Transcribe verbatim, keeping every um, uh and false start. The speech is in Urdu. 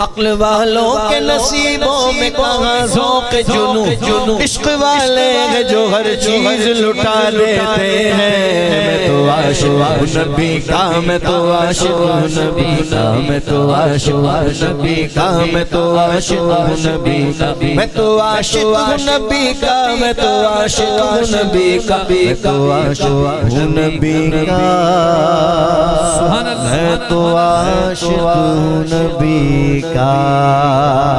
عقل والوں کے نصیبوں میں کہاں ذوق جنو عشق والے ہیں جو ہر چیز لٹا دیتے ہیں میں تو عاشق ہوں نبی کا میں تو عاشق ہوں نبی کا میں تو عاشق ہوں نبی کا میں تو عاشق ہوں نبی کا میں تو عاشق ہوں نبی کا میں تو عاشق ہوں نبی کا میں تو عاشق ہوں نبی کا میں تو عاشق ہوں نبی کا